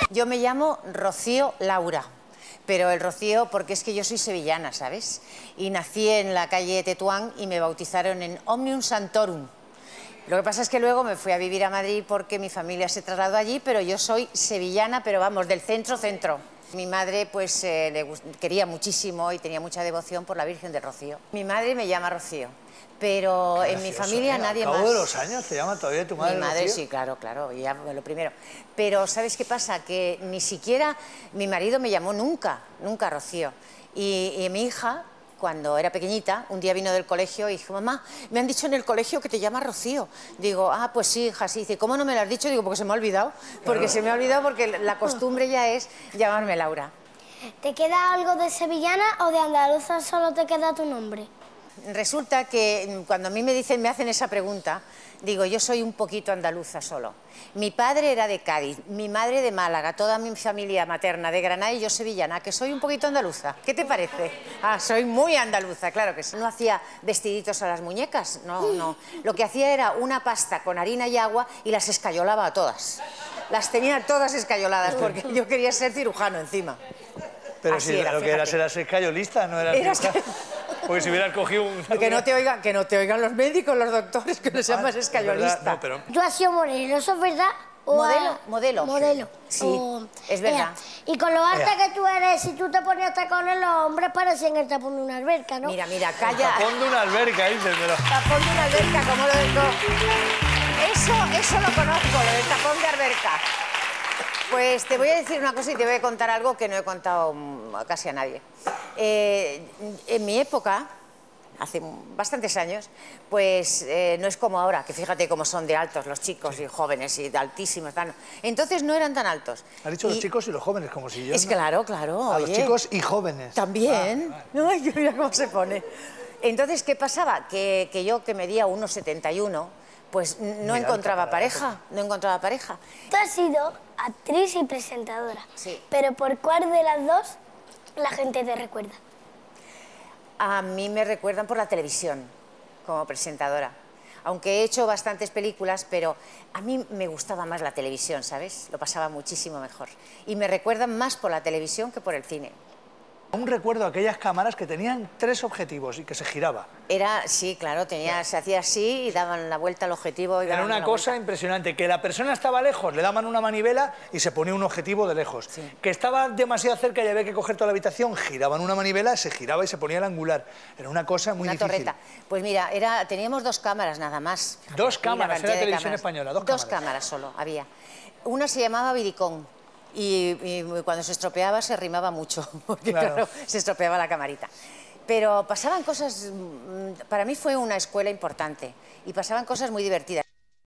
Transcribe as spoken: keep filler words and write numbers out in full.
Yo me llamo Rocío Laura, pero el Rocío porque es que yo soy sevillana, ¿sabes? Y nací en la calle Tetuán y me bautizaron en Omnium Santorum. Lo que pasa es que luego me fui a vivir a Madrid porque mi familia se trasladó allí, pero yo soy sevillana, pero vamos, del centro-centro. Mi madre pues eh, le quería muchísimo y tenía mucha devoción por la Virgen del Rocío. Mi madre me llama Rocío, pero en mi familia ¿eh? nadie más. ¿Al más... cabo de los años te llama todavía tu madre Mi madre Rocío? sí, claro, claro, ya lo primero. Pero ¿sabes qué pasa? Que ni siquiera mi marido me llamó nunca, nunca Rocío. Y, y mi hija, cuando era pequeñita, un día vino del colegio y dijo, mamá, me han dicho en el colegio que te llamas Rocío. Digo, ah, pues sí, hija, sí. Dice, ¿cómo no me lo has dicho? Digo, porque se me ha olvidado. Porque claro. se me ha olvidado porque la costumbre ya es llamarme Laura. ¿Te queda algo de sevillana o de andaluza solo te queda tu nombre? Resulta que cuando a mí me dicen, me hacen esa pregunta, digo, yo soy un poquito andaluza solo. Mi padre era de Cádiz, mi madre de Málaga, toda mi familia materna de Granada y yo sevillana, que soy un poquito andaluza. ¿Qué te parece? Ah, soy muy andaluza, claro que sí. No hacía vestiditos a las muñecas, no, no. Lo que hacía era una pasta con harina y agua y las escayolaba a todas. Las tenía todas escayoladas porque yo quería ser cirujano encima. Pero Así si era, lo que fíjate. eras eras escayolista, no eras Eras... Porque si hubieras cogido un... Que no te oigan, que no te oigan los médicos, los doctores, que les llamas ah, escayolista. No, pero... Tú has sido modelo, ¿eso es verdad? O modelo, a... modelo. Modelo. Sí, o... es verdad. Ea. Y con lo alta que tú eres, si tú te ponías tacones, los hombres parecían el tapón de una alberca, ¿no? Mira, mira, calla. El tapón de una alberca, dices, pero... Tapón de una alberca, como lo del... Eso, eso lo conozco, lo del tapón de alberca. Pues te voy a decir una cosa y te voy a contar algo que no he contado casi a nadie. Eh, en mi época, hace bastantes años, pues eh, no es como ahora, que fíjate cómo son de altos los chicos sí. y jóvenes y de altísimos. Tan... Entonces no eran tan altos. Has dicho y... los chicos y los jóvenes, como si yo... Es no... claro, claro. A oye. los chicos y jóvenes. También. Ah, vale. Ay, mira cómo se pone. Entonces, ¿qué pasaba? Que, que yo, que medía uno setenta y uno, pues no Mira, encontraba pareja, no encontraba pareja. Tú has sido actriz y presentadora. Sí. Pero ¿por cuál de las dos la gente te recuerda? A mí me recuerdan por la televisión, como presentadora. Aunque he hecho bastantes películas, pero a mí me gustaba más la televisión, ¿sabes? Lo pasaba muchísimo mejor. Y me recuerdan más por la televisión que por el cine. Aún recuerdo aquellas cámaras que tenían tres objetivos y que se giraba. Era, sí, claro, tenía, se hacía así y daban la vuelta al objetivo. Y Era una cosa vuelta. impresionante, que la persona estaba lejos, le daban una manivela y se ponía un objetivo de lejos. Sí. Que estaba demasiado cerca y había que coger toda la habitación, giraban una manivela, se giraba y se ponía el angular. Era una cosa muy una difícil. Torreta. Pues mira, era, teníamos dos cámaras nada más. Dos cámaras, era televisión cámaras. española, dos, dos cámaras. Dos cámaras solo había. Una se llamaba Vidicón. Y, y cuando se estropeaba se rimaba mucho, porque claro. claro, se estropeaba la camarita. Pero pasaban cosas, para mí fue una escuela importante, y pasaban cosas muy divertidas.